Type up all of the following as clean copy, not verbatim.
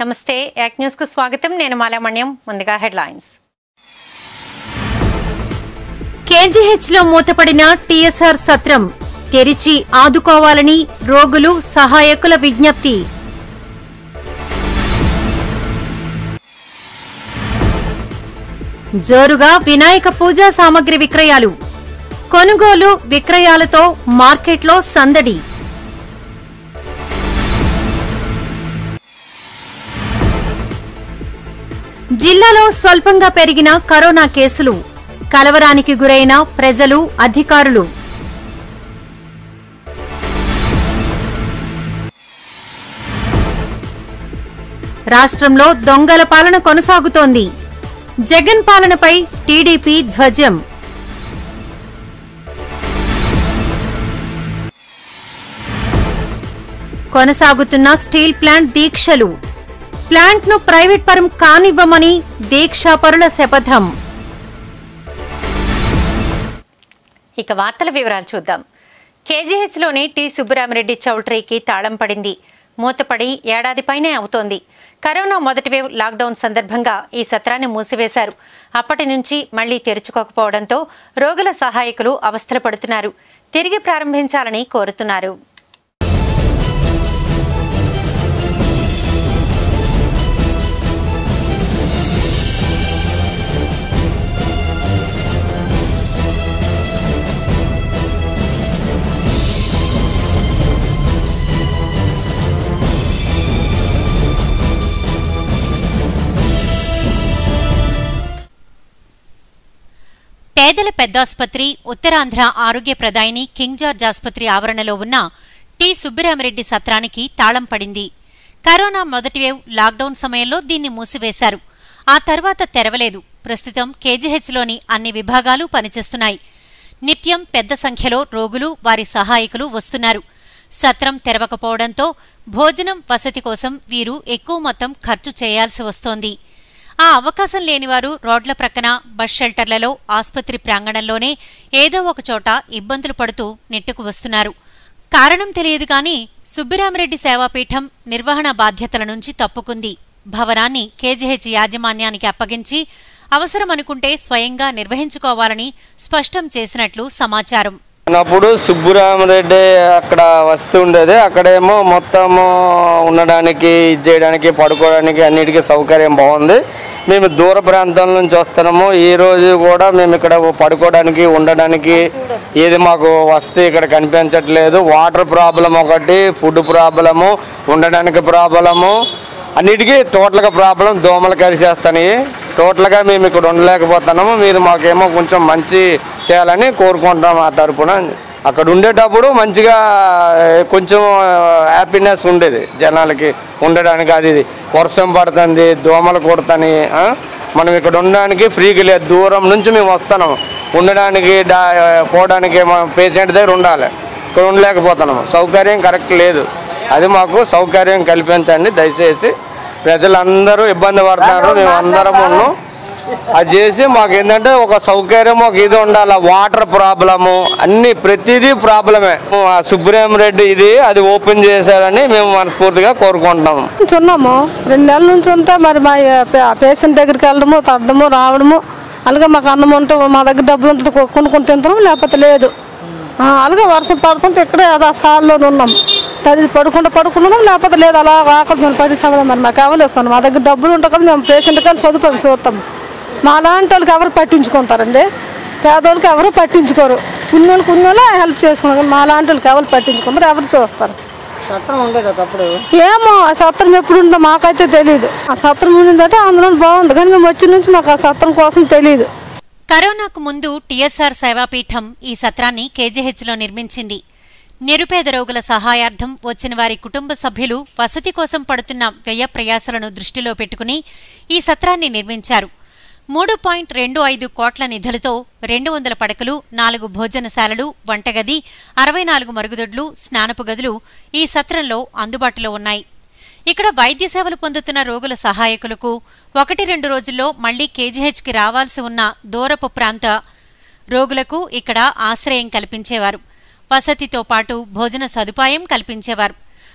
నమస్తే యాక్ న్యూస్ కు స్వాగతం నేను మాలామణ్యం ముందుగా హెడ్లైన్స్ కేజీహెచ్ లో మూతపడిన టీఎస్ఆర్ సత్రం తెరిచి ఆదుకోవాలని రోగులు సహాయకుల విజ్ఞప్తి జోరుగా వినాయక పూజా సామగ్రి విక్రయాలు కొనుగోలు విక్రయాలతో మార్కెట్లో సందడి జిల్లాలో స్వల్పంగా పెరిగిన కరోనా కేసులు కలవరానికి గురైన ప్రజలు అధికారులు రాష్ట్రంలో దొంగల పాలన కొనసాగుతోంది జగన్ పాలనపై టీడీపీ ధ్వజం కొనసాగుతున్న స్టీల్ ప్లాంట్ దీక్షలు ప్లాంట్ ను ప్రైవేట్ పరం కానివ్వమని దీక్షాపరుల శపథం. ఇక వార్తల వివరాలు చూద్దాం. కేజీహెచ్ లోని టి సుబ్బరామిరెడ్డి చౌల్ట్రీకి తాళం పడింది. మూతపడి ఏడాది పైనే అవుతోంది. కరోనా మొదటి వేవ్ లాక్డౌన్ సందర్భంగా ఈ సత్రాన్ని మూసివేశారు. అప్పటి నుంచి మళ్లీ తెరుచుకోకపోవడంతో రోగుల సహాయకులు అవస్థలు పడుతున్నారు. తిరిగి ప్రారంభించాలని కోరుతున్నారు. పేదల పెద్దాసుపత్రి ఉత్తరాంధ్ర ఆరోగ్య ప్రదాయిని కింగ్ జార్జ్ ఆసుపత్రి ఆవరణలో ఉన్న టి సుబ్బరామిరెడ్డి సత్రానికి తాళం పడింది. కరోనా మొదటి వేవ్ లాక్డౌన్ సమయంలో దీన్ని మూసివేశారు. ఆ తర్వాత తెరవలేదు. ప్రస్తుతం కేజీహెచ్లోని అన్ని విభాగాలు పనిచేస్తున్నాయి. నిత్యం పెద్ద సంఖ్యలో రోగులు వారి సహాయకులు వస్తున్నారు. సత్రం తెరవకపోవడంతో భోజనం వసతి కోసం వీరు ఎక్కువ మొత్తం ఖర్చు చేయాల్సి వస్తోంది. ఆ అవకాశం లేనివారు రోడ్ల ప్రక్కన బస్ షెల్టర్లలో ఆసుపత్రి ప్రాంగణంలోనే ఏదో ఒక చోట ఇబ్బందులు పడుతూ నెట్టుకు వస్తున్నారు. కారణం తెలియదు కానీ సుబ్బరామిరెడ్డి సేవాపీఠం నిర్వహణ బాధ్యతల నుంచి తప్పుకుంది. భవనాన్ని కేజీహెచ్ యాజమాన్యానికి అప్పగించి అవసరమనుకుంటే స్వయంగా నిర్వహించుకోవాలని స్పష్టం చేసినట్లు సమాచారం. అప్పుడు సుబ్బరామిరెడ్డి అక్కడ వస్తూ ఉండేది. అక్కడేమో మొత్తము ఉండడానికి చేయడానికి పడుకోవడానికి అన్నిటికీ సౌకర్యం బాగుంది. మేము దూర ప్రాంతాల నుంచి వస్తున్నాము. ఈరోజు కూడా మేము ఇక్కడ పడుకోవడానికి ఉండడానికి ఏది మాకు వస్తే ఇక్కడ కనిపించట్లేదు. వాటర్ ప్రాబ్లం ఒకటి, ఫుడ్ ప్రాబ్లము, ఉండడానికి ప్రాబ్లము, అన్నిటికీ టోటల్గా ప్రాబ్లం. దోమలు కరిచేస్తాయి. టోటల్గా మేము ఇక్కడ ఉండలేకపోతున్నాము. మీరు మాకేమో కొంచెం మంచి చేయాలని కోరుకుంటున్నాం. ఆ తరపున అక్కడ ఉండేటప్పుడు మంచిగా కొంచెం హ్యాపీనెస్ ఉండేది జనాలకి ఉండడానికి. అది వర్షం పడుతుంది, దోమలు కొడుతాయి. మనం ఇక్కడ ఉండడానికి ఫ్రీగా లేదు. దూరం నుంచి మేము వస్తున్నాము. ఉండడానికి పోవడానికి పేషెంట్ దగ్గర ఉండాలి. ఇక్కడ ఉండలేకపోతున్నాము. సౌకర్యం కరెక్ట్ లేదు. అది మాకు సౌకర్యం కల్పించండి దయచేసి. ప్రజలందరూ ఇబ్బంది పడుతున్నారు. మేము అందరం ఉన్నాం. అది చేసి మాకు ఏంటంటే ఒక సౌకర్యం ఒక ఇది ఉండాలి. వాటర్ ప్రాబ్లము అన్ని ప్రతిదీ ప్రాబ్లమే. సుబ్బరామిరెడ్డి ఇది అది ఓపెన్ చేశారని మేము మనస్ఫూర్తిగా కోరుకుంటున్నాము. ఉన్నాము 2 నెలల నుంచి ఉంటే మరి మా పేషెంట్ దగ్గరికి వెళ్ళడము తగ్గడము రావడము అలాగే మాకు అన్నం ఉంటే మా దగ్గర డబ్బులు ఉంటే కొనుక్కొని తింటాము, లేకపోతే లేదు. అలాగే వర్షం పడుతుంటే ఇక్కడే అదే సార్లోనే ఉన్నాం. తడి పడుకున్నాం, లేకపోతే లేదు. అలా ఆకలి మేము పరిశ్రమ మరి మాకు ఎవరిస్తాను. మా దగ్గర డబ్బులు ఉంటాయి కదా, మేము పేషెంట్ కానీ చదువుతాం చూస్తాం. మా లాంటి వాళ్ళకి ఎవరు పట్టించుకుంటారండి? పేదవాళ్ళకి ఎవరు పట్టించుకోరు. ఉన్నోళ్ళే హెల్ప్ చేసుకున్నారు. మా లాంటి వాళ్ళకి ఎవరు పట్టించుకుంటారు, ఎవరు చూస్తారు? ఏమో ఆ సత్రం ఎప్పుడు ఉందో మాకైతే తెలియదు. ఆ సత్రం ఉండిందంటే అందులో బాగుంది, కానీ మేము వచ్చిన నుంచి మాకు ఆ సత్రం కోసం తెలియదు. కరోనాకు ముందు టీఎస్ఆర్ సేవాపీఠం ఈ సత్రాన్ని కేజీహెచ్లో నిర్మించింది. నిరుపేద రోగుల సహాయార్థం వచ్చిన వారి కుటుంబ సభ్యులు వసతి కోసం పడుతున్న వ్యయ ప్రయాసలను దృష్టిలో పెట్టుకుని ఈ సత్రాన్ని నిర్మించారు. 3.25 కోట్ల నిధులతో 200 పడకలు, 4 భోజనశాలలు, వంటగది, 64 మరుగుదొడ్లు, స్నానపు గదులు ఈ సత్రంలో అందుబాటులో ఉన్నాయి. ఇక్కడ వైద్య సేవలు పొందుతున్న రోగుల సహాయకులకు 1-2 రోజుల్లో మళ్లీ కేజీహెచ్కి రావాల్సి ఉన్న దూరపు ప్రాంత రోగులకు ఇక్కడ ఆశ్రయం కల్పించేవారు. వసతితో పాటు భోజన సదుపాయం కల్పించేవారు.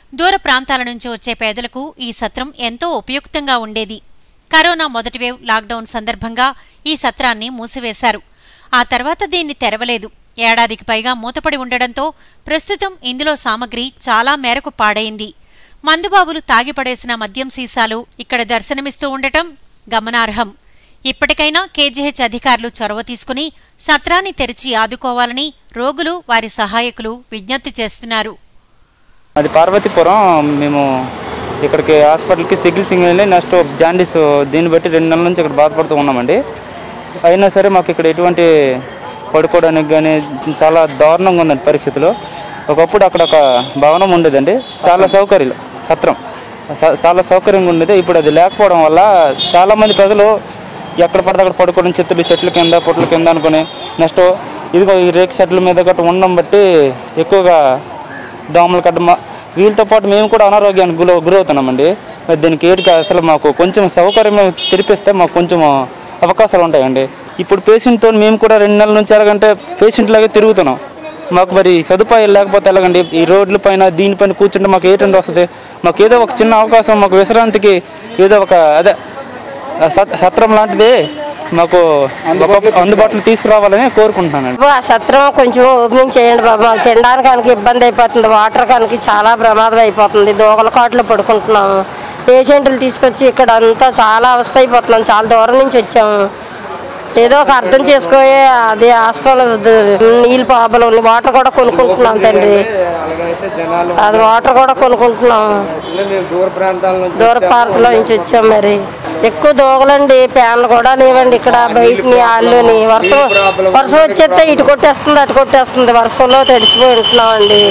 దూర ప్రాంతాల నుంచి వచ్చే పేదలకు ఈ సత్రం ఎంతో ఉపయుక్తంగా ఉండేది. కరోనా మొదటి వేవ్ లాక్డౌన్ సందర్భంగా ఈ సత్రాన్ని మూసివేశారు. ఆ తర్వాత దీన్ని తెరవలేదు. ఏడాదికి పైగా మూతపడి ఉండడంతో ప్రస్తుతం ఇందులో సామగ్రి చాలా మేరకు పాడైంది. మందుబాబులు తాగిపడేసిన మద్యం సీసాలు ఇక్కడ దర్శనమిస్తూ ఉండటం గమనార్హం. ఇప్పటికైనా కేజీహెచ్ అధికారులు చొరవ తీసుకుని సత్రాన్ని తెరిచి ఆదుకోవాలని రోగులు, వారి సహాయకులు విజ్ఞప్తి చేస్తున్నారు. అది పార్వతీపురం. మేము ఇక్కడికి హాస్పిటల్కి సిగిల్సింగ్ వెళ్ళి నెక్స్ట్ జాండీస్ దీన్ని బట్టి 2 నెలల నుంచి ఇక్కడ బాధపడుతూ ఉన్నామండి. అయినా సరే మాకు ఇక్కడ ఎటువంటి పడుకోవడానికి కానీ చాలా దారుణంగా ఉందండి పరిస్థితులు. ఒకప్పుడు అక్కడ ఒక భవనం ఉండేదండి, చాలా సౌకర్యాలు, సత్రం చాలా సౌకర్యంగా ఉండేది. ఇప్పుడు అది లేకపోవడం వల్ల చాలామంది ప్రజలు ఎక్కడ పడితే అక్కడ పడుకోవడం, చెట్ల కింద పొట్ల కింద అనుకుని నెక్స్ట్ ఇదిగో ఈ రేక్ షెడ్ల మీద గట్రా ఉండడం బట్టి ఎక్కువగా దోమలు కట్ట వీళ్ళతో పాటు మేము కూడా అనారోగ్యానికి గురవుతున్నామండి. మరి దీనికి ఏటికి అసలు మాకు కొంచెం సౌకర్యం తెరిపిస్తే మాకు కొంచెం అవకాశాలు ఉంటాయండి. ఇప్పుడు పేషెంట్తో మేము కూడా 2 నెలల నుంచి ఎలాగంటే పేషెంట్ లాగే తిరుగుతున్నాం. మాకు మరి సదుపాయాలు లేకపోతే ఎలాగండి? ఈ రోడ్ల పైన దీనిపైన కూర్చుంటే మాకు ఏంటంటే వస్తుంది. మాకు ఏదో ఒక చిన్న అవకాశం, మాకు విశ్రాంతికి ఏదో ఒక అదే సత్రం లాంటిది మాకు అందుబాటులో తీసుకురావాలని కోరుకుంటున్నానండి. ఆ సత్రం కొంచెం ఓపెనింగ్ చేయండి బాబు. మాకు తినడానికి ఇబ్బంది అయిపోతుంది, వాటర్ కనుక చాలా ప్రమాదం అయిపోతుంది. దోగల కాట్లు పడుకుంటున్నాము. పేషెంట్లు తీసుకొచ్చి ఇక్కడ అంతా చాలా అవస్థ అయిపోతున్నాం. చాలా దూరం నుంచి వచ్చాము. ఏదో ఒక అర్థం చేసుకోయే అది హాస్టల్ నీళ్ళు ప్రాబ్లం ఉంది. వాటర్ కూడా కొనుక్కుంటున్నాం తండ్రి. అది వాటర్ కూడా కొనుక్కుంటున్నాం. దూర ప్రాంతాల నుంచి వచ్చాం. మరి ఎక్కువ దోగలండి, ఫ్యాన్లు కూడా లేవండి ఇక్కడ బయటని ఆళ్ళుని. వర్షం వచ్చేస్తే ఇటు కొట్టేస్తుంది అటు కొట్టేస్తుంది. వర్షంలో తడిసిపోయి ఉంటున్నామండి.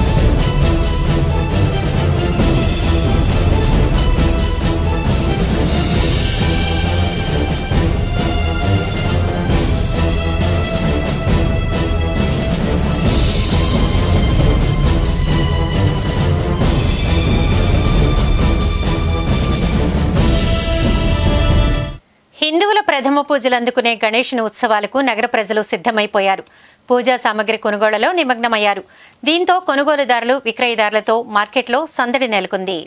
హిందువుల ప్రథమ పూజలు అందుకునే గణేశుని ఉత్సవాలకు నగర ప్రజలు సిద్ధమైపోయారు. పూజా సామగ్రి కొనుగోళ్లలో నిమగ్నమయ్యారు. దీంతో కొనుగోలుదారులు, విక్రయదారులతో మార్కెట్లో సందడి నెలకొంది.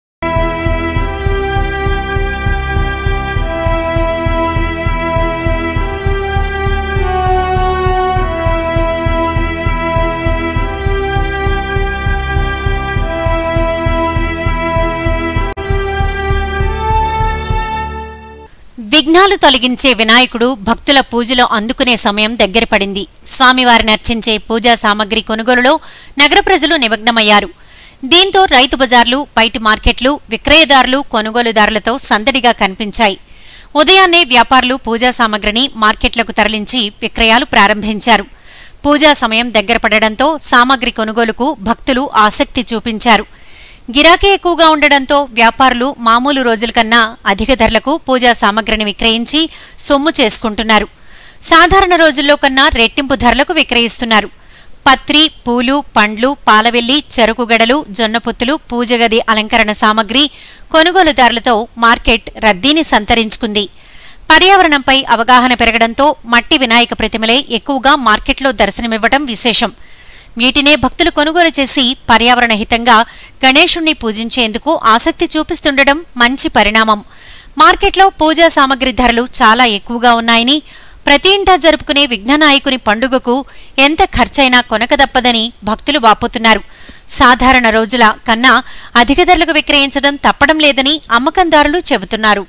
విఘ్నాలు తొలగించే వినాయకుడు భక్తుల పూజలో అందుకునే సమయం దగ్గర పడింది. స్వామివారిని అర్చించే పూజా సామగ్రి కొనుగోలులో నగర ప్రజలు నిమగ్నమయ్యారు. దీంతో రైతు బజార్లు, బయటి మార్కెట్లు, విక్రయదారులు, కొనుగోలుదారులతో సందడిగా కనిపించాయి. ఉదయాన్నే వ్యాపారులు పూజా సామగ్రిని మార్కెట్లకు తరలించి విక్రయాలు ప్రారంభించారు. పూజా సమయం దగ్గర పడడంతో సామగ్రి కొనుగోలుకు భక్తులు ఆసక్తి చూపించారు. గిరాకీ ఎక్కువగా ఉండడంతో వ్యాపారులు మామూలు రోజుల కన్నా అధిక ధరలకు పూజా సామగ్రిని విక్రయించి సొమ్ము చేసుకుంటున్నారు. సాధారణ రోజుల్లో కన్నా రెట్టింపు ధరలకు విక్రయిస్తున్నారు. పత్రి, పూలు, పండ్లు, పాలవెల్లి, చెరుకుగడలు, జొన్నపొత్తులు, పూజగది అలంకరణ సామగ్రి కొనుగోలుదారులతో మార్కెట్ రద్దీని సంతరించుకుంది. పర్యావరణంపై అవగాహన పెరగడంతో మట్టి వినాయక ప్రతిమలే ఎక్కువగా మార్కెట్లో దర్శనమివ్వడం విశేషం. వీటినే భక్తులు కొనుగోలు చేసి పర్యావరణ హితంగా గణేశుణ్ణి పూజించేందుకు ఆసక్తి చూపిస్తుండడం మంచి పరిణామం. మార్కెట్లో పూజా సామగ్రి ధరలు చాలా ఎక్కువగా ఉన్నాయని, ప్రతి ఇంటా జరుపుకునే విఘ్ననాయకుని పండుగకు ఎంత ఖర్చైనా కొనకదప్పదని భక్తులు వాపోతున్నారు. సాధారణ రోజుల కన్నా అధిక ధరలకు విక్రయించడం తప్పడం లేదని అమ్మకందారులు చెబుతున్నారు.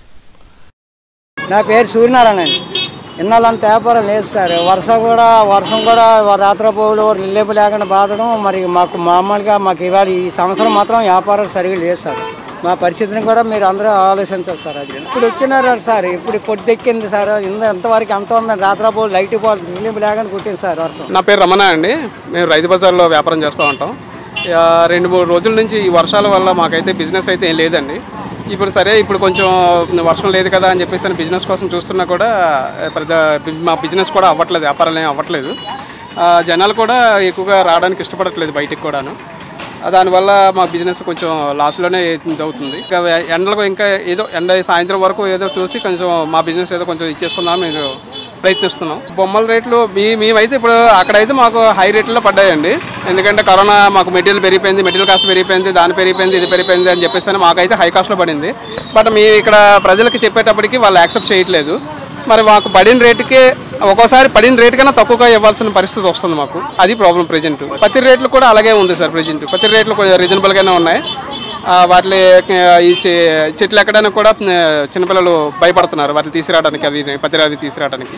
నా పేరు సూర్యనారాయణ అండి. ఇన్నాళ్ళంత వ్యాపారం లేదు సార్. వర్షం కూడా రాత్రిపూలు నిల్లేపు లేకుండా బాధడం. మరి మాకు మామూలుగా మాకు ఇవాళ ఈ సంవత్సరం మాత్రం వ్యాపారం సరిగ్గా లేదు సార్. మా పరిస్థితిని కూడా మీరు అందరూ ఆలోచించాలి సార్. అది ఇప్పుడు వచ్చినారు సార్, ఇప్పుడు పొద్దెక్కింది సార్. ఎంతవరకు ఎంత ఉందని రాత్రిపూలు లైట్ పోవాలి నిల్లేపు లేకుండా కుట్టింది సార్ వర్షం. నా పేరు రమణ అండి. మేము రైతు బజార్లో వ్యాపారం చేస్తూ ఉంటాం. 2-3 రోజుల నుంచి ఈ వర్షాల వల్ల మాకైతే బిజినెస్ అయితే ఏం లేదండి. ఇప్పుడు కొంచెం వర్షం లేదు కదా అని చెప్పేసి బిజినెస్ కోసం చూస్తున్నా కూడా మా బిజినెస్ కూడా అవ్వట్లేదు, వ్యాపారాలు ఏం అవ్వట్లేదు. జనాలు కూడా ఎక్కువగా రావడానికి ఇష్టపడట్లేదు బయటికి కూడాను. దానివల్ల మా బిజినెస్ కొంచెం లాస్లోనే అవుతుంది. ఇంకా ఎండలకు ఇంకా ఏదో సాయంత్రం వరకు ఏదో చూసి కొంచెం మా బిజినెస్ ఏదో కొంచెం ఇచ్చేసుకుందాం ఏదో ప్రయత్నిస్తున్నాం. బొమ్మల రేట్లు మేమైతే ఇప్పుడు అక్కడైతే మాకు హై రేట్లో పడ్డాయండి. ఎందుకంటే కరోనా మాకు మెటీరియల్ పెరిగిపోయింది, మెటీరియల్ కాస్ట్ పెరిగిపోయింది, దాని పెరిగిపోయింది, ఇది పెరిగిపోయింది అని చెప్పేసి మాకైతే హై కాస్ట్లో పడింది. బట్ మేము ఇక్కడ ప్రజలకి చెప్పేటప్పటికి వాళ్ళు యాక్సెప్ట్ చేయట్లేదు. మరి మాకు పడిన రేటుకే ఒక్కోసారి పడిన రేటు కన్నా తక్కువగా ఇవ్వాల్సిన పరిస్థితి వస్తుంది మాకు. అది ప్రాబ్లం ప్రెజెంట్. పత్తి రేట్లు కూడా అలాగే ఉంది సార్. ప్రెజెంట్ పత్తి రేట్లు కొంచెం రీజనబుల్గానే ఉన్నాయి. వాటి ఈ చెట్లు ఎక్కడానికి కూడా చిన్నపిల్లలు భయపడుతున్నారు వాటిని తీసుకురావడానికి, అవి పత్తి అవి తీసుకురావడానికి.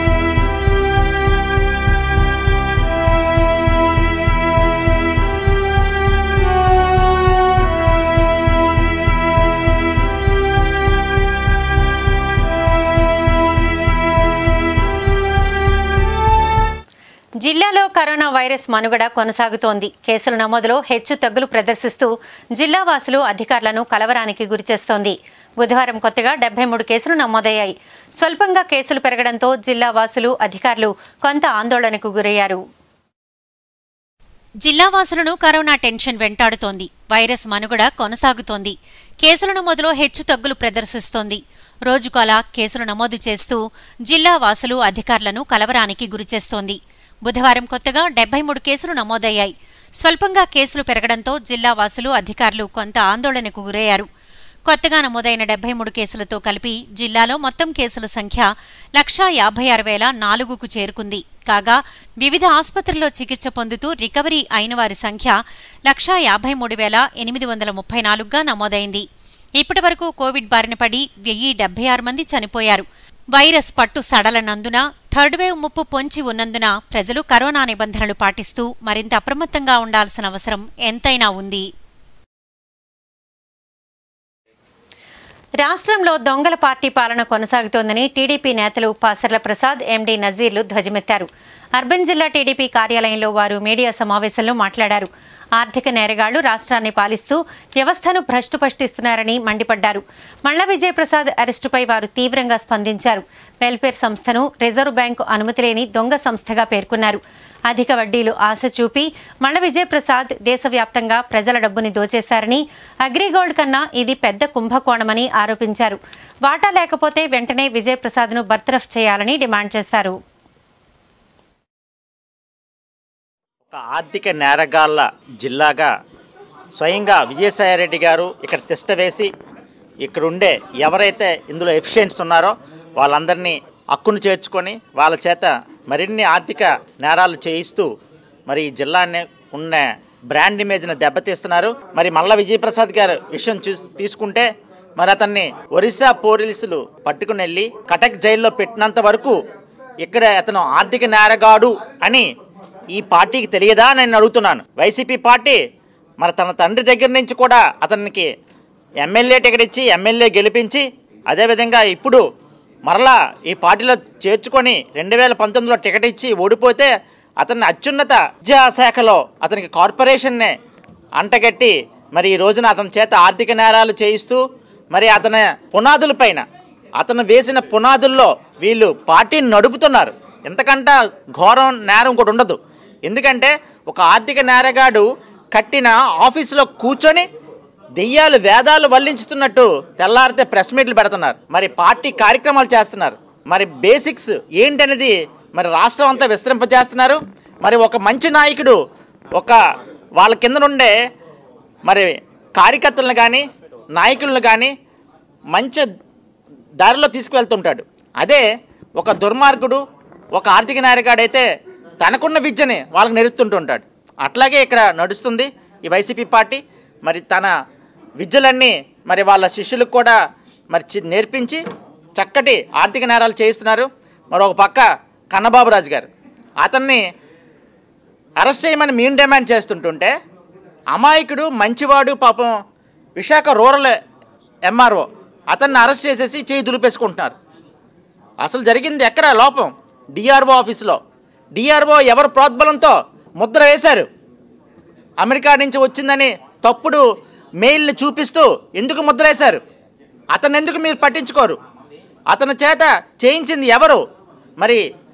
జిల్లాలో కరోనా వైరస్ మనుగడ కొనసాగుతోంది. కేసుల నమోదులో హెచ్చు తగ్గులు ప్రదర్శిస్తూ జిల్లా వాసులు అధికారులను కలవరానికి గురిచేస్తోంది. బుధవారం కొత్తగా 73 కేసులు నమోదయ్యాయి. స్వల్పంగా కేసులు పెరగడంతో జిల్లా వాసులు అధికారులు కొంత ఆందోళనకు గురయ్యారు. జిల్లా వాసులను కరోనా టెన్షన్ వెంటాడుతోంది. వైరస్ మనుగడ కొనసాగుతోంది. కేసుల నమోదులో హెచ్చు తగ్గులు ప్రదర్శిస్తోంది. రోజుకోలా కేసులు నమోదు చేస్తూ జిల్లా వాసులు అధికారులను కలవరానికి గురిచేస్తోంది. బుధవారం కొత్తగా 73 కేసులు నమోదయ్యాయి. స్వల్పంగా కేసులు పెరగడంతో జిల్లా వాసులు అధికారులు కొంత ఆందోళనకు గురయ్యారు. కొత్తగా నమోదైన 73 కేసులతో కలిపి జిల్లాలో మొత్తం కేసుల సంఖ్య 156,004కు చేరుకుంది. కాగా వివిధ ఆసుపత్రుల్లో చికిత్స పొందుతూ రికవరీ అయిన వారి సంఖ్య 153,834గా నమోదైంది. ఇప్పటివరకు కోవిడ్ బారిన పడి 1076 మంది చనిపోయారు. వైరస్ పట్టు సడలనందున థర్డ్ వేవ్ ముప్పు పొంచి ఉన్నందున ప్రజలు కరోనా నిబంధనలు పాటిస్తూ మరింత అప్రమత్తంగా ఉండాల్సిన అవసరం ఎంతైనా ఉంది. రాష్ట్రంలో దొంగల పార్టీ పాలన కొనసాగుతోందని టీడీపీ నేతలు పాసర్ల ప్రసాద్, ఎండీ నజీర్లు ధ్వజమెత్తారు. అర్బన్ జిల్లా టీడీపీ కార్యాలయంలో వారు మీడియా సమావేశంలో మాట్లాడారు. ఆర్థిక నేరగాళ్లు రాష్ట్రాన్ని పాలిస్తూ వ్యవస్థను భ్రష్టు పట్టిస్తున్నారని మండిపడ్డారు. మల్ల విజయప్రసాద్ అరెస్టుపై వారు తీవ్రంగా స్పందించారు. వెల్ఫేర్ సంస్థను రిజర్వ్ బ్యాంకు అనుమతి లేని దొంగ సంస్థగా పేర్కొన్నారు. అధిక వడ్డీలు ఆశ చూపి మల్ల విజయప్రసాద్ దేశవ్యాప్తంగా ప్రజల డబ్బుని దోచేశారని, అగ్రిగోల్డ్ కన్నా ఇది పెద్ద కుంభకోణమని ఆరోపించారు. వాటా లేకపోతే వెంటనే విజయప్రసాద్ను బర్తరఫ్ చేయాలని డిమాండ్ చేశారు. ఒక ఆర్థిక నేరగాళ్ల జిల్లాగా స్వయంగా విజయసాయిరెడ్డి గారు ఇక్కడ తిష్ట వేసి ఇక్కడుండే ఎవరైతే ఇందులో ఎఫిషియెంట్స్ ఉన్నారో వాళ్ళందరినీ హక్కును చేర్చుకొని వాళ్ళ చేత మరిన్ని ఆర్థిక నేరాలు చేయిస్తూ మరి ఈ జిల్లాని ఉన్న బ్రాండ్ ఇమేజ్ని దెబ్బతీస్తున్నారు. మరి మల్ల విజయప్రసాద్ గారు విషయం తీసుకుంటే మరి అతన్ని ఒరిస్సా పోలీసులు పట్టుకుని వెళ్ళి కటక్ జైల్లో పెట్టినంత వరకు ఇక్కడ అతను ఆర్థిక నేరగాడు అని ఈ పార్టీకి తెలియదా అని నేను అడుగుతున్నాను. వైసీపీ పార్టీ మరి తన తండ్రి దగ్గర నుంచి కూడా అతనికి ఎమ్మెల్యే టికెట్ ఇచ్చి ఎమ్మెల్యే గెలిపించి అదేవిధంగా ఇప్పుడు మరలా ఈ పార్టీలో చేర్చుకొని 2019లో టికెట్ ఇచ్చి ఓడిపోతే అతన్ని అత్యున్నత విద్యాశాఖలో అతనికి కార్పొరేషన్నే అంటగట్టి మరి ఈ రోజున అతని చేత ఆర్థిక నేరాలు చేయిస్తూ మరి అతని పునాదుల పైన అతను వేసిన పునాదుల్లో వీళ్ళు పార్టీని నడుపుతున్నారు. ఎంతకంటే ఘోరం నేరం కూడా ఉండదు. ఎందుకంటే ఒక ఆర్థిక నేరగాడు కట్టిన ఆఫీసులో కూర్చొని దెయ్యాలు వేదాలు వల్లించుతున్నట్టు తెల్లారితే ప్రెస్ మీట్లు పెడుతున్నారు. మరి పార్టీ కార్యక్రమాలు చేస్తున్నారు. మరి బేసిక్స్ ఏంటనేది మరి రాష్ట్రం అంతా విస్తరింపజేస్తున్నారు. మరి ఒక మంచి నాయకుడు ఒక వాళ్ళ కింద నుండే మరి కార్యకర్తలను కానీ నాయకులను కానీ మంచి దారిలో తీసుకువెళ్తుంటాడు. అదే ఒక దుర్మార్గుడు ఒక ఆర్థిక నేరగాడైతే తనకున్న విద్యని వాళ్ళకి నేర్పుతుంటుంటాడు. అట్లాగే ఇక్కడ నడుస్తుంది ఈ వైసీపీ పార్టీ. మరి తన విద్యలన్నీ మరి వాళ్ళ శిష్యులకు కూడా మరి నేర్పించి చక్కటి ఆర్థిక నేరాలు చేయిస్తున్నారు. మరి ఒక పక్క కన్నబాబు రాజు గారు అతన్ని అరెస్ట్ చేయమని మేము డిమాండ్ చేస్తుంటుంటే అమాయకుడు మంచివాడు పాపం విశాఖ రూరల్ ఎంఆర్ఓ అతన్ని అరెస్ట్ చేసేసి చేయి దులిపేసుకుంటున్నారు. అసలు జరిగింది ఎక్కడ లోపం? డిఆర్ఓ ఆఫీసులో. డిఆర్ఓ ఎవరు ప్రోద్బలంతో ముద్ర వేశారు. అమెరికా నుంచి వచ్చిందని తప్పుడు మెయిల్ని చూపిస్తూ ఎందుకు ముద్ర వేశారు? అతను ఎందుకు మీరు పట్టించుకోరు? అతని చేత చేయించింది ఎవరు? మరి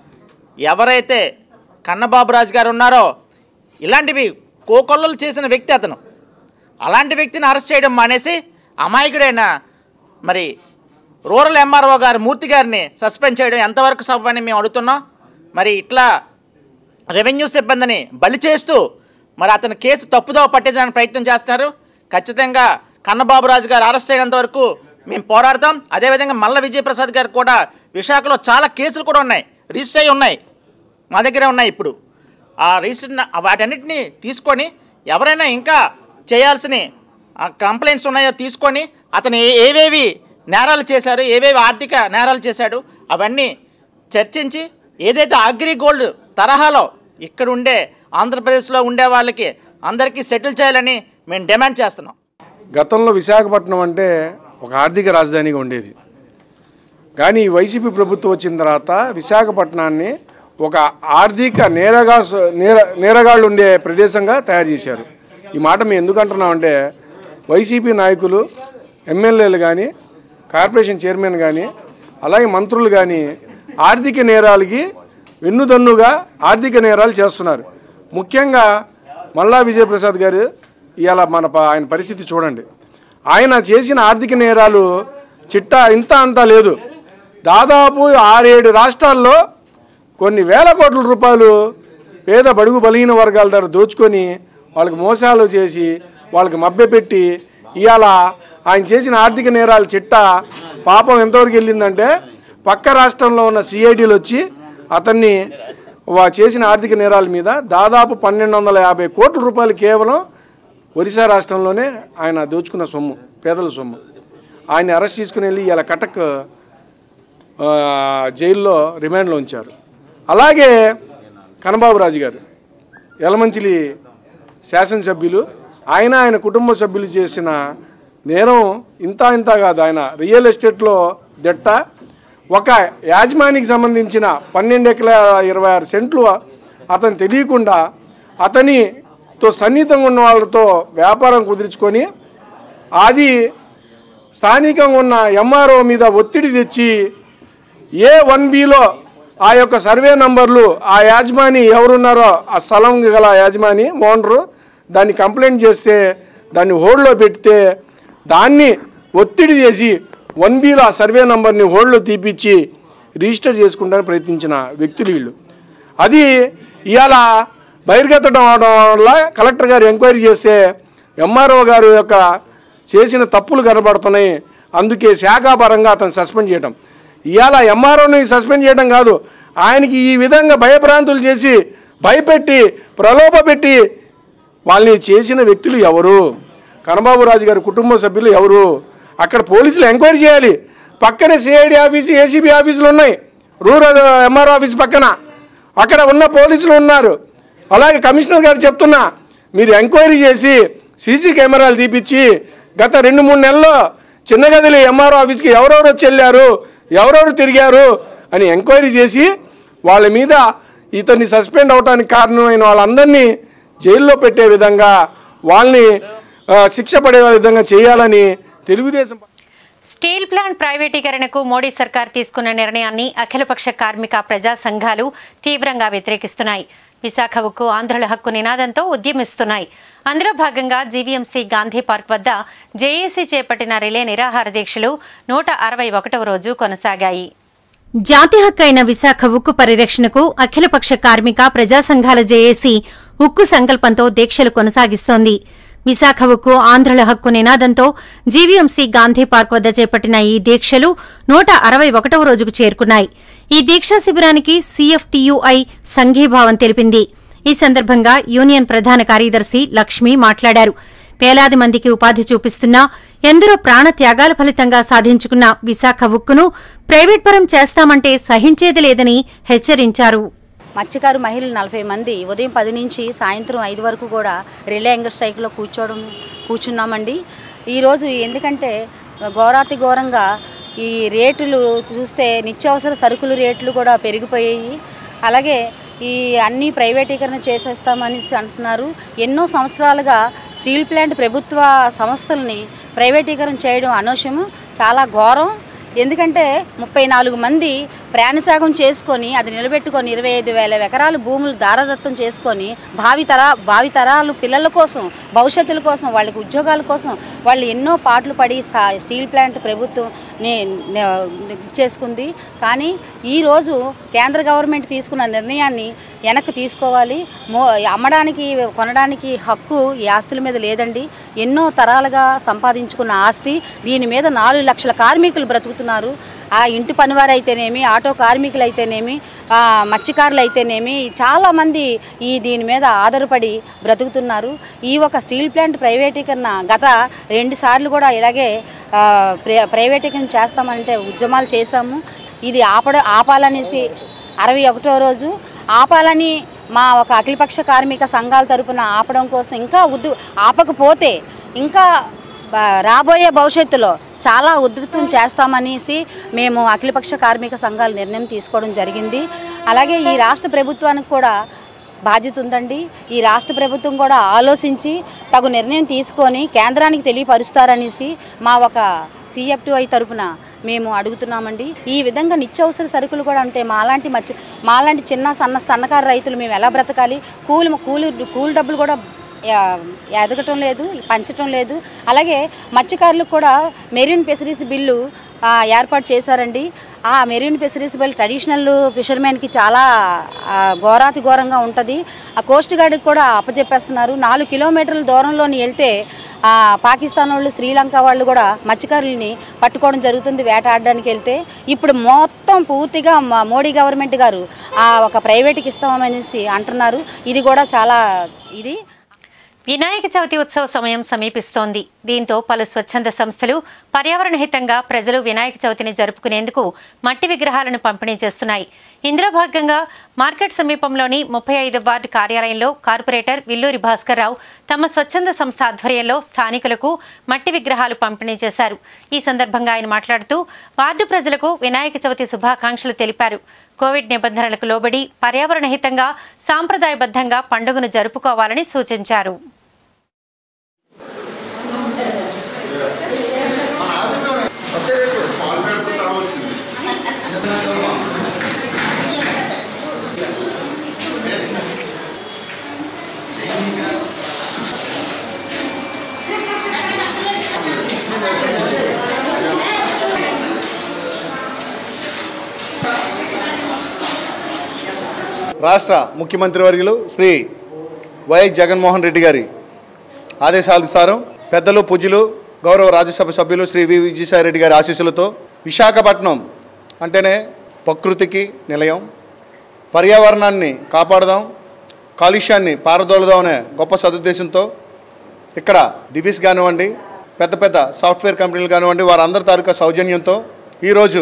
ఎవరైతే కన్నబాబు రాజు గారు ఉన్నారో ఇలాంటివి కోకొల్లలు చేసిన వ్యక్తి అతను. అలాంటి వ్యక్తిని అరెస్ట్ చేయడం మానేసి అమాయకుడైన మరి రూరల్ ఎంఆర్ఓ గారు మూర్తి గారిని సస్పెండ్ చేయడం ఎంతవరకు సభని మేము అడుగుతున్నాం. మరి ఇట్లా రెవెన్యూ సిబ్బందిని బలి చేస్తూ మరి అతని కేసు తప్పుదో పట్టించడానికి ప్రయత్నం చేస్తున్నారు. ఖచ్చితంగా కన్నబాబురాజు గారు అరెస్ట్ అయినంత వరకు మేము పోరాడతాం. అదేవిధంగా మల్ల విజయప్రసాద్ గారు కూడా విశాఖలో చాలా కేసులు కూడా ఉన్నాయి, రిజిస్టర్ అయి ఉన్నాయి, మా దగ్గరే ఉన్నాయి. ఇప్పుడు ఆ రిజిస్టర్ వాటన్నిటిని తీసుకొని ఎవరైనా ఇంకా చేయాల్సిన కంప్లైంట్స్ ఉన్నాయో తీసుకొని అతను ఏవేవి నేరాలు చేశారు, ఏవేవి ఆర్థిక నేరాలు చేశాడు అవన్నీ చర్చించి ఏదైతే అగ్రిగోల్డ్ తరహాలో ఇక్కడ ఉండే ఆంధ్రప్రదేశ్లో ఉండే వాళ్ళకి అందరికీ సెటిల్ చేయాలని మేము డిమాండ్ చేస్తున్నాం. గతంలో విశాఖపట్నం అంటే ఒక ఆర్థిక రాజధానిగా ఉండేది. కానీ వైసీపీ ప్రభుత్వం వచ్చిన తర్వాత విశాఖపట్నాన్ని ఒక ఆర్థిక నేరగాళ్ళు ఉండే ప్రదేశంగా తయారు చేశారు. ఈ మాట మేము ఎందుకు అంటున్నామంటే వైసీపీ నాయకులు, ఎమ్మెల్యేలు కానీ, కార్పొరేషన్ చైర్మన్ కానీ, అలాగే మంత్రులు కానీ ఆర్థిక నేరాలకి వెన్నుదన్నుగా ఆర్థిక నేరాలు చేస్తున్నారు. ముఖ్యంగా మల్లా విజయప్రసాద్ గారు ఇవాళ ఆయన పరిస్థితి చూడండి. ఆయన చేసిన ఆర్థిక నేరాలు చిట్టా ఇంత అంతా లేదు. దాదాపు 6-7 రాష్ట్రాల్లో కొన్ని వేల కోట్ల రూపాయలు పేద బడుగు బలహీన వర్గాల దగ్గర దోచుకొని వాళ్ళకి మోసాలు చేసి వాళ్ళకి మభ్యపెట్టి ఇవాళ ఆయన చేసిన ఆర్థిక నేరాల చిట్టా పాపం ఎంతవరకు వెళ్ళిందంటే పక్క రాష్ట్రంలో ఉన్న సిఐడీలు వచ్చి అతన్ని చేసిన ఆర్థిక నేరాల మీద దాదాపు 1250 కోట్ల రూపాయలు కేవలం ఒరిస్సా రాష్ట్రంలోనే ఆయన దోచుకున్న సొమ్ము, పేదల సొమ్ము. ఆయన్ని అరెస్ట్ చేసుకుని వెళ్ళి ఇలా కటక్ జైల్లో రిమాండ్లో ఉంచారు. అలాగే కన్నబాబురాజు గారు యలమంచిలి శాసనసభ్యులు, ఆయన కుటుంబ సభ్యులు చేసిన నేరం ఇంత కాదు. ఆయన రియల్ ఎస్టేట్లో దెట్ట. ఒక యాజమానికి సంబంధించిన 12 ఎకరాల 26 సెంట్లు అతను తెలియకుండా అతనితో సన్నిహితంగా ఉన్న వాళ్ళతో వ్యాపారం కుదుర్చుకొని అది స్థానికంగా ఉన్న ఎంఆర్ఓ మీద ఒత్తిడి తెచ్చి A1Bలో ఆ యొక్క సర్వే నంబర్లు ఆ యాజమాని ఎవరున్నారో ఆ స్థలం గల యాజమాని ఓనరు దాన్ని కంప్లైంట్ చేస్తే దాన్ని హోల్డ్లో పెడితే దాన్ని ఒత్తిడి చేసి 1Bలో ఆ సర్వే నంబర్ని హోల్డ్లో తీపిచ్చి రిజిస్టర్ చేసుకుంటానికి ప్రయత్నించిన వ్యక్తులు వీళ్ళు. అది ఇవాళ బహిర్గతం అవడం వల్ల కలెక్టర్ గారు ఎంక్వైరీ చేస్తే ఎంఆర్ఓ గారు యొక్క చేసిన తప్పులు కనబడుతున్నాయి. అందుకే శాఖాపరంగా అతను సస్పెండ్ చేయడం. ఇవాళ ఎంఆర్ఓని సస్పెండ్ చేయడం కాదు, ఆయనకి ఈ విధంగా భయభ్రాంతులు చేసి భయపెట్టి ప్రలోభపెట్టి వాళ్ళని చేసిన వ్యక్తులు ఎవరు? కన్నబాబురాజు గారి కుటుంబ సభ్యులు ఎవరు? అక్కడ పోలీసులు ఎంక్వైరీ చేయాలి. పక్కనే సిఐడి ఆఫీసు, ఏసీబీ ఆఫీసులు ఉన్నాయి, రూరల్ ఎంఆర్ఓ ఆఫీస్ పక్కన. అక్కడ ఉన్న పోలీసులు ఉన్నారు. అలాగే కమిషనర్ గారు చెప్తున్నా, మీరు ఎంక్వైరీ చేసి సీసీ కెమెరాలు తీపిచ్చి గత 2-3 నెలల్లో చిన్నగదిలి ఎంఆర్ఓ ఆఫీస్కి ఎవరెవరు వచ్చి వెళ్ళారు, ఎవరెవరు తిరిగారు అని ఎంక్వైరీ చేసి వాళ్ళ మీద ఇతన్ని సస్పెండ్ అవడానికి కారణమైన వాళ్ళందరినీ జైల్లో పెట్టే విధంగా వాళ్ళని శిక్ష పడే విధంగా చేయాలని తెలుగుదేశం. స్టీల్ ప్లాంట్ ప్రైవేటీకరణకు మోడీ సర్కార్ తీసుకున్న నిర్ణయాన్ని అఖిలపక్ష కార్మిక ప్రజా సంఘాలు తీవ్రంగా వ్యతిరేకిస్తున్నాయి. విశాఖ ఉక్కు ఆంధ్రుల హక్కు నినాదంతో ఉద్యమిస్తున్నాయి. అందులో భాగంగా జీవీఎంసీ గాంధీ పార్క్ వద్ద జేఏసీ చేపట్టిన రిలే నిరాహార దీక్షలు 161వ రోజు కొనసాగాయి. జాతి హక్కైన విశాఖ ఉక్కు పరిరక్షణకు అఖిలపక్ష కార్మిక ప్రజా సంఘాల జేఏసీ ఉక్కు సంకల్పంతో దీక్షలు కొనసాగిస్తోంది. విశాఖ ఉక్కు ఆంధ్రుల హక్కు నినాదంతో జీవీఎంసీ గాంధీ పార్క్ వద్ద చేపట్టిన ఈ దీక్షలు 161వ రోజుకు చేరుకున్నాయి. ఈ దీక్షా శిబిరానికి సీఎఫ్టీయూఐ సంఘీభావం తెలిపింది. ఈ సందర్భంగా యూనియన్ ప్రధాన కార్యదర్శి లక్ష్మి మాట్లాడారు. వేలాది మందికి ఉపాధి చూపిస్తున్నా ఎందరో ప్రాణత్యాగాల ఫలితంగా సాధించుకున్న విశాఖ ఉక్కును ప్రైవేట్ పరం చేస్తామంటే సహించేది లేదని హెచ్చరించారు. మత్స్యకారు మహిళలు 40 మంది ఉదయం 10 నుంచి సాయంత్రం 5 వరకు కూడా రిలే యంగర్ స్ట్రైక్లో కూర్చున్నామండి. ఈరోజు ఎందుకంటే ఘోరాతి ఘోరంగా ఈ రేట్లు చూస్తే నిత్యావసర సరుకుల రేట్లు కూడా పెరిగిపోయాయి. అలాగే ఈ అన్ని ప్రైవేటీకరణ చేసేస్తామని అంటున్నారు. ఎన్నో సంవత్సరాలుగా స్టీల్ ప్లాంట్ ప్రభుత్వ సంస్థల్ని ప్రైవేటీకరణ చేయడం అనవసరము, చాలా ఘోరం. ఎందుకంటే 34 మంది ప్రాణత్యాగం చేసుకొని అది నిలబెట్టుకొని 25,000 ఎకరాలు భూములు దారదత్తం చేసుకొని భావితరాలు పిల్లల కోసం భవిష్యత్తుల కోసం వాళ్ళకి ఉద్యోగాల కోసం వాళ్ళు ఎన్నో పాటలు పడి స్టీల్ ప్లాంట్ ప్రభుత్వం చేసుకుంది. కానీ ఈరోజు కేంద్ర గవర్నమెంట్ తీసుకున్న నిర్ణయాన్ని వెనక్కి తీసుకోవాలి. అమ్మడానికి కొనడానికి హక్కు ఈ ఆస్తుల మీద లేదండి. ఎన్నో తరాలుగా సంపాదించుకున్న ఆస్తి. దీని మీద 4 లక్షల కార్మికులు బ్రతుకుతున్నారు. ఆ ఇంటి పనివారు అయితేనేమి, ఆటో కార్మికులు అయితేనేమి, మత్స్యకారులు అయితేనేమి చాలామంది దీని మీద ఆధారపడి బ్రతుకుతున్నారు. ఈ ఒక స్టీల్ ప్లాంట్ ప్రైవేటీకరణ గత 2 సార్లు కూడా ఇలాగే ప్రైవేటీకరణ చేస్తామంటే ఉద్యమాలు చేశాము. ఇది ఆపాలనేసి 61వ రోజు ఆపాలని మా ఒక అఖిలపక్ష కార్మిక సంఘాల తరపున ఆపడం కోసం ఇంకా ఆపకపోతే ఇంకా రాబోయే భవిష్యత్తులో చాలా ఉధృతం చేస్తామనేసి మేము అఖిలపక్ష కార్మిక సంఘాలు నిర్ణయం తీసుకోవడం జరిగింది. అలాగే ఈ రాష్ట్ర ప్రభుత్వానికి కూడా బాధ్యత ఉందండి. ఈ రాష్ట్ర ప్రభుత్వం కూడా ఆలోచించి తగు నిర్ణయం తీసుకొని కేంద్రానికి తెలియపరుస్తారనేసి మా ఒక CFTI తరపున మేము అడుగుతున్నామండి. ఈ విధంగా నిత్యావసర సరుకులు కూడా అంటే మాలాంటి చిన్న సన్నకారు రైతులు మేము ఎలా బ్రతకాలి? కూలి డబ్బులు కూడా ఎదగటం లేదు, పంచటం లేదు. అలాగే మత్స్యకారులకు కూడా మెరీన్ ఫిషరీస్ బిల్లు ఏర్పాటు చేశారండి. ఆ మెరీన్ ఫిషరీస్ బిల్ ట్రెడిషనల్ ఫిషర్మెన్కి చాలా ఘోరంగా ఉంటుంది. ఆ కోస్ట్ గార్డ్కి కూడా అప్పచెప్పేస్తున్నారు. 4 కిలోమీటర్ల దూరంలోని వెళ్తే పాకిస్తాన్ వాళ్ళు, శ్రీలంక వాళ్ళు కూడా మత్స్యకారులని పట్టుకోవడం జరుగుతుంది వేటాడడానికి వెళ్తే. ఇప్పుడు మొత్తం పూర్తిగా మోడీ గవర్నమెంట్ గారు ఒక ప్రైవేట్కి ఇస్తామనేసి అంటున్నారు. ఇది కూడా చాలా వినాయక చవితి ఉత్సవ సమయం సమీపిస్తోంది. దీంతో పలు స్వచ్ఛంద సంస్థలు పర్యావరణ హితంగా ప్రజలు వినాయక చవితిని జరుపుకునేందుకు మట్టి విగ్రహాలను పంపిణీ చేస్తున్నాయి. ఇందులో భాగంగా మార్కెట్ సమీపంలోని 35వ వార్డు కార్యాలయంలో కార్పొరేటర్ విల్లూరి భాస్కర్ రావు తమ స్వచ్ఛంద సంస్థ ఆధ్వర్యంలో స్థానికులకు మట్టి విగ్రహాలు పంపిణీ చేశారు. ఈ సందర్భంగా ఆయన మాట్లాడుతూ వార్డు ప్రజలకు వినాయక చవితి శుభాకాంక్షలు తెలిపారు. కోవిడ్ నిబంధనలకు లోబడి పర్యావరణ హితంగా సాంప్రదాయబద్ధంగా పండుగను జరుపుకోవాలని సూచించారు. రాష్ట్ర ముఖ్యమంత్రి వర్యులు శ్రీ వైఎస్ జగన్మోహన్ రెడ్డి గారి ఆదేశానుసారం పెద్దలు పూజ్యులు గౌరవ రాజ్యసభ సభ్యులు శ్రీ వి విజయసాయి రెడ్డి గారి ఆశీస్సులతో విశాఖపట్నం అంటేనే ప్రకృతికి నిలయం, పర్యావరణాన్ని కాపాడదాం, కాలుష్యాన్ని పారదోలదాం అనే గొప్ప సదుద్దేశంతో ఇక్కడ దివిస్ కానివ్వండి, పెద్ద పెద్ద సాఫ్ట్వేర్ కంపెనీలు కానివ్వండి, వారందరి తాలూకా సౌజన్యంతో ఈరోజు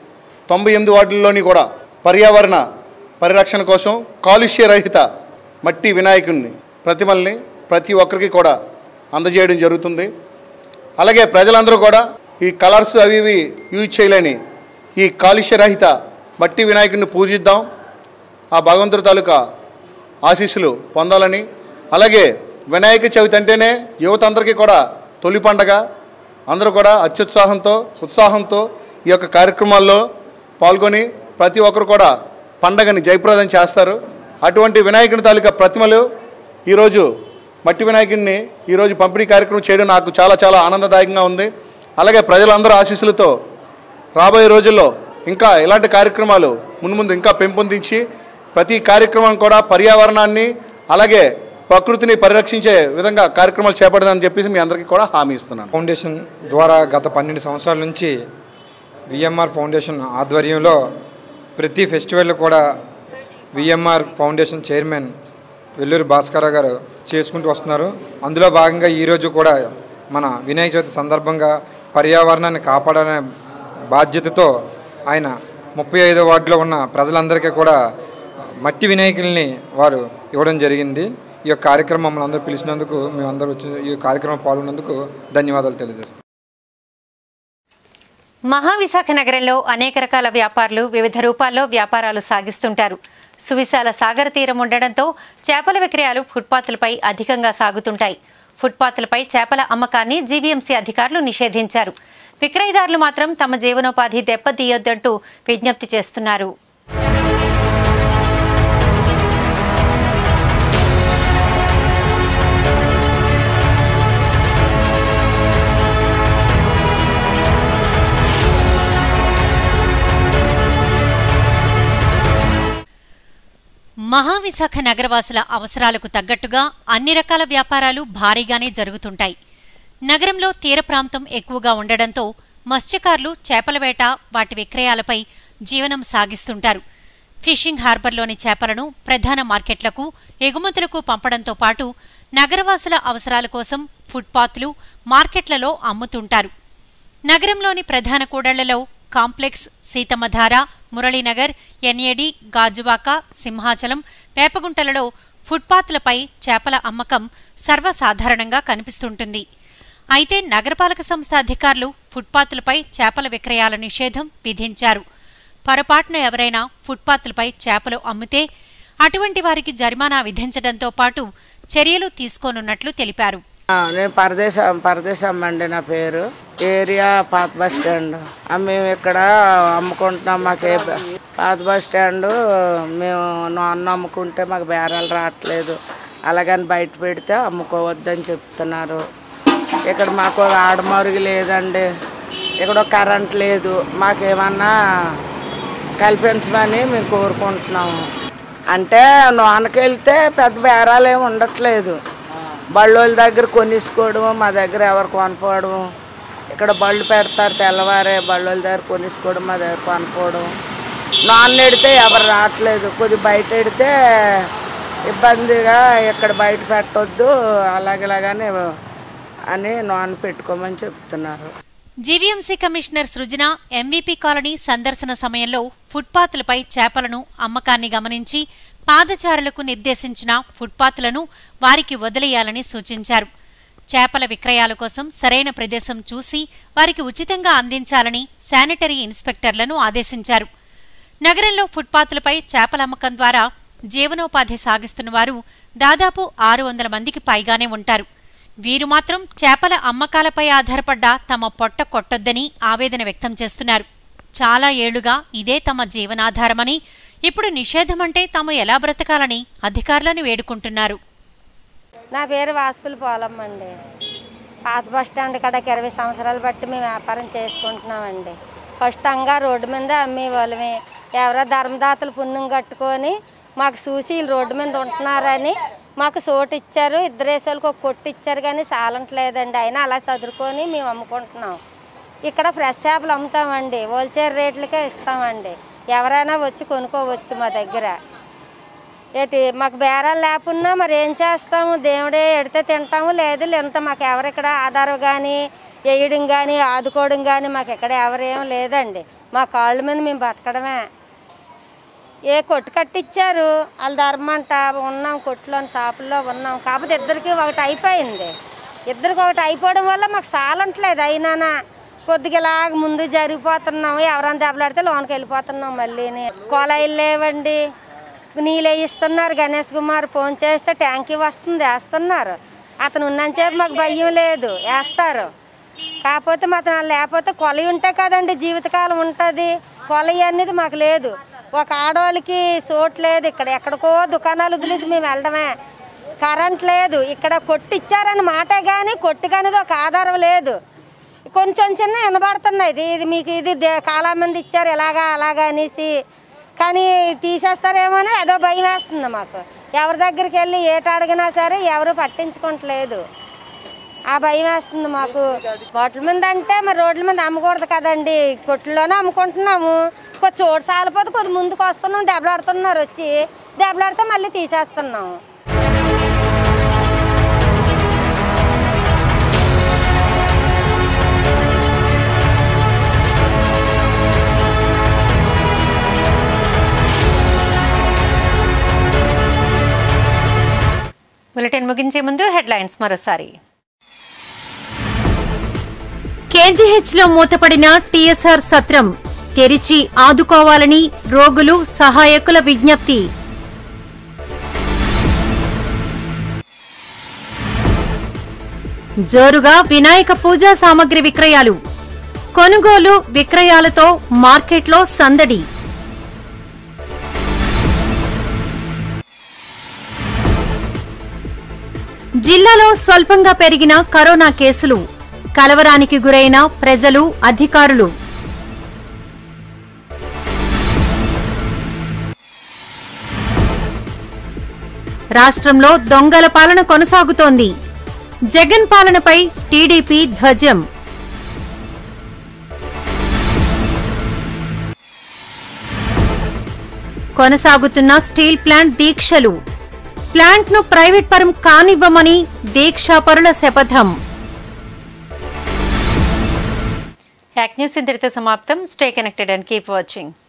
98 వార్డుల్లోని కూడా పర్యావరణ పరిరక్షణ కోసం కాలుష్య రహిత మట్టి వినాయకుడిని ప్రతిమల్ని ప్రతి ఒక్కరికి కూడా అందజేయడం జరుగుతుంది. అలాగే ప్రజలందరూ కూడా ఈ కలర్స్ అవి ఇవి యూజ్ చేయలేని ఈ కాలుష్య రహిత మట్టి వినాయకుడిని పూజిద్దాం, ఆ భగవంతుడి తాలూకా ఆశీస్సులు పొందాలని. అలాగే వినాయక చవితి అంటేనే యువత అందరికీ కూడా తొలి పండగ. అందరూ కూడా ఉత్సాహంతో ఈ యొక్క కార్యక్రమాల్లో పాల్గొని ప్రతి ఒక్కరు కూడా పండగని జయప్రదం చేస్తారు. అటువంటి వినాయకుని తాలూకా ప్రతిమలు ఈరోజు మట్టి వినాయకుడిని ఈరోజు పంపిణీ కార్యక్రమం చేయడం నాకు చాలా చాలా ఆనందదాయకంగా ఉంది. అలాగే ప్రజలందరూ ఆశీస్సులతో రాబోయే రోజుల్లో ఇంకా ఇలాంటి కార్యక్రమాలు ముందు ఇంకా పెంపొందించి ప్రతి కార్యక్రమం కూడా పర్యావరణాన్ని అలాగే ప్రకృతిని పరిరక్షించే విధంగా కార్యక్రమాలు చేపడదామని చెప్పేసి మీ అందరికీ కూడా హామీ ఇస్తున్నాను. ఫౌండేషన్ ద్వారా గత 12 సంవత్సరాల నుంచి విఎంఆర్ ఫౌండేషన్ ఆధ్వర్యంలో ప్రతి ఫెస్టివల్ కూడా VMR foundation chairman Velluri Bhaskar garu చేసుకుంటూ వస్తున్నారు. అందులో భాగంగా ఈరోజు కూడా మన వినాయక చవితి సందర్భంగా పర్యావరణాన్ని కాపాడాలనే బాధ్యతతో ఆయన 35వ వార్డులో ఉన్న ప్రజలందరికీ కూడా మట్టి వినాయకుల్ని వారు ఇవ్వడం జరిగింది. ఈ యొక్క కార్యక్రమం మమ్మల్ని అందరూ పిలిచినందుకు మేమందరూ ఈ కార్యక్రమం పాల్గొన్నందుకు ధన్యవాదాలు తెలియజేస్తాం. మహావిశాఖ నగరంలో అనేక రకాల వ్యాపారులు వివిధ రూపాల్లో వ్యాపారాలు సాగిస్తుంటారు. సువిశాల సాగర తీరం ఉండడంతో చేపల విక్రయాలు ఫుట్పాత్లపై అధికంగా సాగుతుంటాయి. ఫుట్పాత్లపై చేపల అమ్మకాన్ని జీవీఎంసీ అధికారులు నిషేధించారు. విక్రయదారులు మాత్రం తమ జీవనోపాధి దెబ్బతీయొద్దంటూ విజ్ఞప్తి చేస్తున్నారు. మహావిశాఖ నగరవాసుల అవసరాలకు తగ్గట్టుగా అన్ని రకాల వ్యాపారాలు భారీగానే జరుగుతుంటాయి. నగరంలో తీర ప్రాంతం ఎక్కువగా ఉండడంతో మత్స్యకారులు చేపల వేట, వాటి విక్రయాలపై జీవనం సాగిస్తుంటారు. ఫిషింగ్ హార్బర్లోని చేపలను ప్రధాన మార్కెట్లకు, ఎగుమతులకు పంపడంతో పాటు నగరవాసుల అవసరాల కోసం ఫుట్పాత్లు, మార్కెట్లలో అమ్ముతుంటారు. నగరంలోని ప్రధాన కూడళ్లలో కాంప్లెక్స్, సీతమ్మధార, మురళీనగర్, ఎన్ఏడి, గాజువాక, సింహాచలం, వేపగుంటలలో ఫుట్పాత్లపై చేపల అమ్మకం సర్వసాధారణంగా కనిపిస్తుంటుంది. అయితే నగరపాలక సంస్థ అధికారులు ఫుట్పాత్లపై చేపల విక్రయాల నిషేధం విధించారు. పొరపాటున ఎవరైనా ఫుట్పాత్లపై చేపలు అమ్మితే అటువంటి వారికి జరిమానా విధించడంతో పాటు చర్యలు తీసుకోనున్నట్లు తెలిపారు. నేను పరదేశం అండి. నా పేరు ఏరియా పాత బస్ స్టాండ్. మేము ఇక్కడ అమ్ముకుంటున్నాం. మాకు పాత బస్ స్టాండ్ మేము నాన్న అమ్ముకుంటే మాకు బేరాలు రావట్లేదు. అలాగని బయట పెడితే అమ్ముకోవద్దని చెప్తున్నారు. ఇక్కడ మాకు ఆడమరుగు లేదండి. ఇక్కడ కరెంట్ లేదు. మాకేమన్నా కల్పించమని మేము కోరుకుంటున్నాము. అంటే నాన్నకి వెళ్తే పెద్ద బేరాలు ఏమి ఉండట్లేదు. బళ్ళోళ్ళ దగ్గర కొనిసుకోవడం, మా దగ్గర ఎవరు కొనుక్కోవడం. ఇక్కడ బళ్ళు పెడతారు తెల్లవారే, బళ్ళోళ్ళ దగ్గర కొనిసుకోవడం, మా దగ్గర కొనుక్కోవడం. నాన్న ఎడితే ఎవరు రావట్లేదు. కొద్ది బయట ఎడితే ఇబ్బందిగా, ఇక్కడ బయట పెట్టొద్దు అలాగలాగానే అని నాన్న పెట్టుకోమని చెప్తున్నారు. GVMC commissioner Srujana MVP colony సందర్శన సమయంలో ఫుట్పాత్లపై చేపలను అమ్మకాన్ని గమనించి పాదచారులకు నిర్దేశించిన ఫుట్పాత్లను వారికి వదిలేయాలని సూచించారు. చేపల విక్రయాల కోసం సరైన ప్రదేశం చూసి వారికి ఉచితంగా అందించాలని శానిటరీ ఇన్స్పెక్టర్లను ఆదేశించారు. నగరంలో ఫుట్పాత్లపై చేపల అమ్మకం ద్వారా జీవనోపాధి సాగిస్తున్న వారు దాదాపు 600 మందికి పైగానే ఉంటారు. వీరు మాత్రం చేపల అమ్మకాలపై ఆధారపడ్డ తమ పొట్ట కొట్టొద్దని ఆవేదన వ్యక్తం చేస్తున్నారు. చాలా ఏళ్లుగా ఇదే తమ జీవనాధారమని, ఇప్పుడు నిషేధమంటే తాము ఎలా బ్రతకాలని అధికారులను వేడుకుంటున్నారు. నా పేరు వాసుపుల పోలమ్మ అండి. పాత బస్ స్టాండ్ కడకి 20 సంవత్సరాలు బట్టి మేము వ్యాపారం చేసుకుంటున్నామండి. ఫస్ట్ అంగా రోడ్డు మీద అమ్మే వాళ్ళమే. ఎవరో ధర్మదాతలు పుణ్యం కట్టుకొని మాకు చూసి వీళ్ళు రోడ్డు మీద ఉంటున్నారని మాకు చోటు ఇచ్చారు. 2 వేసాలకు ఒక కొట్టు ఇచ్చారు, కానీ సాలంటలేదండి. అయినా అలా చదువుకొని మేము అమ్ముకుంటున్నాం. ఇక్కడ ఫ్రెష్ చేపలు అమ్ముతామండి. హోల్సేల్ రేట్లకే ఇస్తామండి. ఎవరైనా వచ్చి కొనుక్కోవచ్చు మా దగ్గర. మాకు బేరాలు లేకున్నా మరి ఏం చేస్తాము? దేవుడే ఎడితే తింటాము, లేదు లేదంటే మాకు ఎవరిక్కడ ఆధారం కానీ వేయడం కానీ ఆదుకోవడం కానీ మాకు ఎక్కడ ఎవరేం లేదండి. మా కాళ్ళ మీద మేము బతకడమే. ఏ కొట్టు కట్టించారు వాళ్ళ ధర్మంట ఉన్నాం, కొట్టులోని షాపుల్లో ఉన్నాం. కాకపోతే ఇద్దరికి ఒకటి అయిపోయింది. ఇద్దరికి ఒకటి అయిపోవడం వల్ల మాకు సాలంటలేదు. అయినా కొద్దిగా ఇలాగ ముందు జరిగిపోతున్నాము. ఎవరైనా దెబ్బలాడితే లోనికి వెళ్ళిపోతున్నాం. మళ్ళీ కొలాయిలు లేవండి, నీళ్ళు వేయిస్తున్నారు. గణేష్ కుమార్ ఫోన్ చేస్తే ట్యాంకీ వస్తుంది, వేస్తున్నారు. అతను ఉన్నంతసేపు మాకు భయం లేదు, వేస్తారు. కాకపోతే మాత్రం లేకపోతే కొలయి ఉంటే కదండి జీవితకాలం ఉంటుంది. కొలయి అనేది మాకు లేదు. ఒక ఆడవాళ్ళకి చోటు లేదు. ఇక్కడ ఎక్కడికో దుకాణాలు వదిలేసి మేము వెళ్ళడమే. కరెంట్ లేదు. ఇక్కడ కొట్టిచ్చారని మాటే కానీ కొట్టు కానీ ఒక ఆధారం లేదు. కొంచెం చిన్న వినబడుతున్నాయి. ఇది మీకు ఇది చాలా మంది ఇచ్చారు ఇలాగా అలాగా అనేసి, కానీ తీసేస్తారేమో అని ఏదో భయం వేస్తుంది మాకు. ఎవరి దగ్గరికి వెళ్ళి ఏట అడిగినా సరే ఎవరు పట్టించుకోవట్లేదు. ఆ భయం వేస్తుంది మాకు. హోటల్ మీద అంటే మరి రోడ్ల మీద అమ్మకూడదు కదండి. కొట్లోనే అమ్ముకుంటున్నాము. కొద్ది చోటు సాలిపోతే కొద్ది ముందుకు వస్తున్నాం. దెబ్బలాడుతున్నారు, వచ్చి దెబ్బలాడితే మళ్ళీ తీసేస్తున్నాము. బులెటిన్ ముగించే ముందు హెడ్లైన్స్ మరోసారి. కేజీహెచ్లో మూతపడిన టీఎస్ఆర్ సత్రం తెరిచి ఆదుకోవాలని రోగులు, సహాయకుల విజ్ఞప్తి. జోరుగా వినాయక పూజా సామగ్రి విక్రయాలు. కొనుగోలు విక్రయాలతో మార్కెట్లో సందడి. జిల్లాలో స్వల్పంగా పెరిగిన కరోనా కేసులు, కలవరానికి గురైన ప్రజలు, అధికారులు. రాష్ట్రంలో దొంగల పాలన కొనసాగుతోంది. జగన్ పాలనపై టీడీపీ ధ్వజం. కొనసాగుతున్న స్టీల్ ప్లాంట్ దీక్షలు. ప్లాంట్ను ప్రైవేట్ పరం కానివ్వమని దీక్షాపరుల శపథం. యాక్ న్యూస్ ఇంతటితో సమాప్తం. Stay connected and keep watching.